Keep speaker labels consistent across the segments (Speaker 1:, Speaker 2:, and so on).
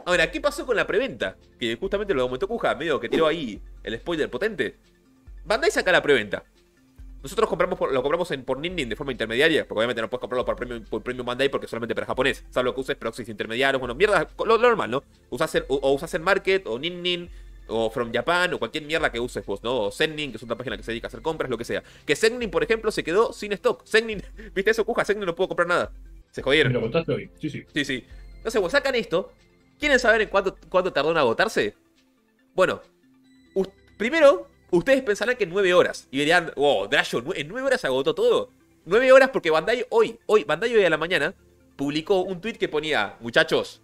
Speaker 1: Ahora, ¿qué pasó con la preventa? Que justamente lo comentó Kuja, medio que tiró ahí el spoiler potente. Bandai saca la preventa. Nosotros lo compramos por Ninnin de forma intermediaria, porque obviamente no puedes comprarlo por Premium Bandai porque es solamente para japonés. Salvo que uses proxies intermediarios, bueno, mierda, lo normal, ¿no? Usas el Market, o Ninnin, o From Japan, o cualquier mierda que uses vos, ¿no? O Sennin, que es otra página que se dedica a hacer compras, lo que sea. Que Sennin, por ejemplo, se quedó sin stock. Sennin, ¿viste eso, Kuja? Sennin no pudo comprar nada. Se
Speaker 2: Me lo
Speaker 1: jodieron.
Speaker 2: contaste hoy. Sí, sí.
Speaker 1: Sí, sí. Entonces, bueno, sacan esto. ¿Quieren saber en cuánto tardó en agotarse? Bueno, primero, ustedes pensarán que en 9 horas. Y dirían, oh, Drayo, ¿en 9 horas se agotó todo? 9 horas porque Bandai Bandai hoy a la mañana publicó un tweet que ponía, muchachos,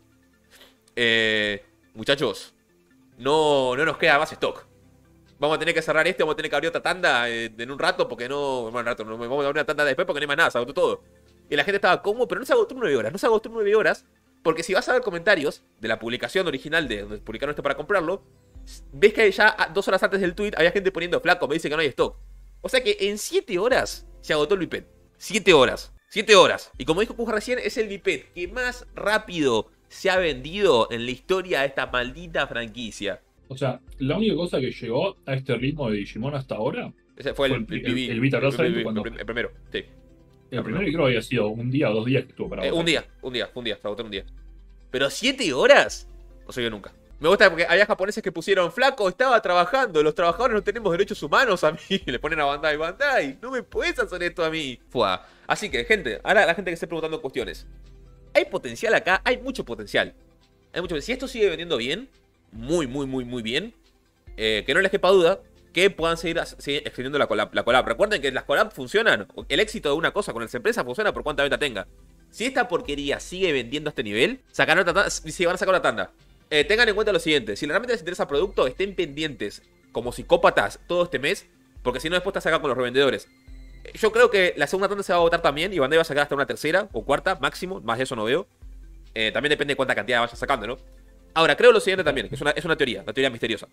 Speaker 1: no nos queda más stock. Vamos a tener que cerrar vamos a tener que abrir otra tanda en un rato porque no... Bueno, un rato, no, vamos a abrir una tanda después porque no hay más nada, se agotó todo. Y la gente estaba, ¿cómo? Pero no se agotó en 9 horas, no se agotó en 9 horas porque si vas a ver comentarios de la publicación original de donde publicaron esto para comprarlo, ves que ya 2 horas antes del tweet había gente poniendo flaco, me dice que no hay stock. O sea que en 7 horas se agotó el biped. 7 horas. 7 horas. Y como dijo Kuja recién, es el biped que más rápido se ha vendido en la historia de esta maldita franquicia.
Speaker 2: O sea, la única cosa que llegó a este ritmo de Digimon hasta ahora
Speaker 1: Ese fue el
Speaker 2: Vita Rosario cuando...
Speaker 1: el primero, sí.
Speaker 2: El primero que creo que había sido un día o 2 días que estuvo para
Speaker 1: un día, se agotó en un día. Pero 7 horas, no se vio nunca. Me gusta porque había japoneses que pusieron, flaco, estaba trabajando, los trabajadores no tenemos derechos humanos a mí. Le ponen a Bandai, no me puedes hacer esto a mí. Fua. Así que, gente, ahora la gente que esté preguntando cuestiones. ¿Hay potencial acá? Hay mucho potencial. Si esto sigue vendiendo bien, muy bien, que no les quepa duda que puedan seguir extendiendo la collab. Recuerden que las collab funcionan. El éxito de una cosa con esa empresa funciona por cuánta venta tenga. Si esta porquería sigue vendiendo a este nivel, sacarán otra tanda, si van a sacar una tanda. Tengan en cuenta lo siguiente, si realmente les interesa el producto, estén pendientes como psicópatas todo este mes, porque si no después te sacan con los revendedores. Yo creo que la segunda tanda se va a agotar también y Bandai va a sacar hasta una tercera o cuarta máximo, más de eso no veo. También depende de cuánta cantidad vaya sacando, ¿no? Ahora, creo lo siguiente también, que es una teoría misteriosa.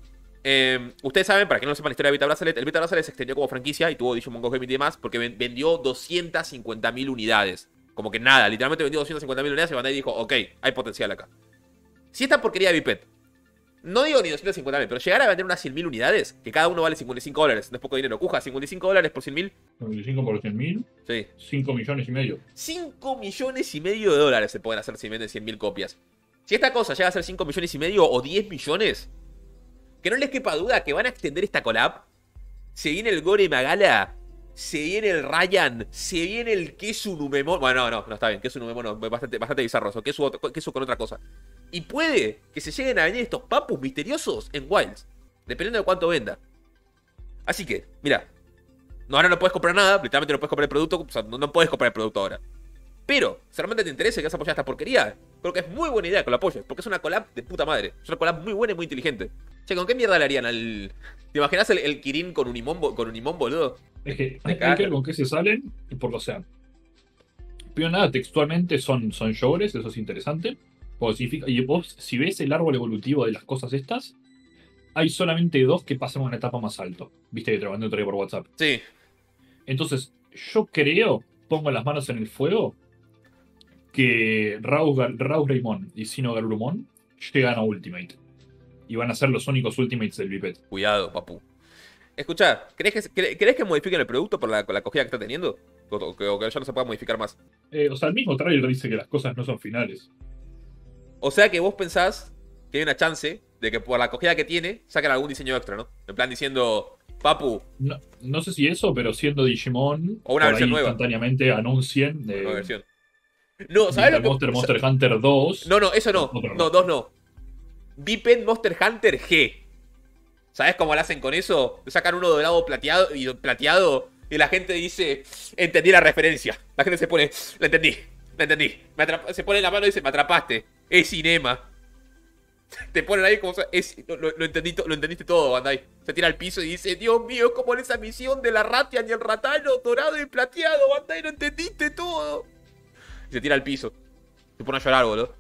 Speaker 1: Ustedes saben, para que no sepan la historia de Vita Bracelet, el Vita Bracelet se extendió como franquicia y tuvo Digimon Go Gaming y demás porque vendió 250.000 unidades. Como que nada, literalmente vendió 250.000 unidades y Bandai dijo, ok, hay potencial acá. Si esta porquería de Biped, no digo ni 250.000, pero llegara a vender unas 100.000 unidades, que cada uno vale $55, no es poco dinero. Kuja, $55 por 100.000.
Speaker 2: 95 por 100.000.
Speaker 1: Sí.
Speaker 2: 5 millones y medio.
Speaker 1: 5 millones y medio de dólares se pueden hacer si venden 100.000 copias. Si esta cosa llega a ser 5 millones y medio o 10 millones, que no les quepa duda que van a extender esta collab. Se viene el Gore Magala, se viene el Ryan, se viene el Kesu Numemon. Bueno, no está bien, Kesu Numemon no, bastante bizarro eso. Kesu con otra cosa. Y puede que se lleguen a venir estos papus misteriosos en Wilds, dependiendo de cuánto venda. Así que, mira, ahora no puedes comprar nada, literalmente no puedes comprar el producto, o sea, no puedes comprar el producto ahora. Pero, si realmente te interesa que vas a apoyar esta porquería, creo que es muy buena idea que lo apoyes, porque es una collab de puta madre. Es una collab muy buena y muy inteligente. Che, ¿con qué mierda le harían al...? ¿Te imaginas el Kirin con Unimon, boludo?
Speaker 2: Es que hay que ver con qué se salen, porque, o sea, primero nada, textualmente son showers, eso es interesante. Y vos, si ves el árbol evolutivo de las cosas estas, hay solamente 2 que pasan a una etapa más alto. Viste que te lo mandé otro día por WhatsApp.
Speaker 1: Sí.
Speaker 2: Entonces, yo creo, pongo las manos en el fuego, que Raus Greymon y Sino Garurumon llegan a Ultimate. Y van a ser los únicos Ultimates del Biped.
Speaker 1: Cuidado, papu. Escuchá, ¿crees que modifiquen el producto por la acogida que está teniendo? O que ya no se pueda modificar más.
Speaker 2: O sea, el mismo trailer dice que las cosas no son finales.
Speaker 1: O sea que vos pensás que hay una chance de que por la acogida que tiene saquen algún diseño extra, ¿no? En plan diciendo, papu.
Speaker 2: No sé si eso, pero siendo Digimon,
Speaker 1: o una versión nueva.
Speaker 2: Instantáneamente anuncien
Speaker 1: una nueva versión. No, ¿sabes lo que...?
Speaker 2: Monster Hunter 2.
Speaker 1: No, eso no. No, 2 no. Biped Monster Hunter G. ¿Sabes cómo lo hacen con eso? Sacan uno dorado plateado y la gente dice, entendí la referencia. La gente se pone, la entendí. Se pone la mano y dice, me atrapaste. Es cinema. Te ponen ahí como... Lo entendiste todo, Bandai. Se tira al piso y dice, Dios mío, es como en esa misión de la Ratian y el Ratano dorado y plateado. Bandai, lo entendiste todo. Y se tira al piso. Se pone a llorar, boludo.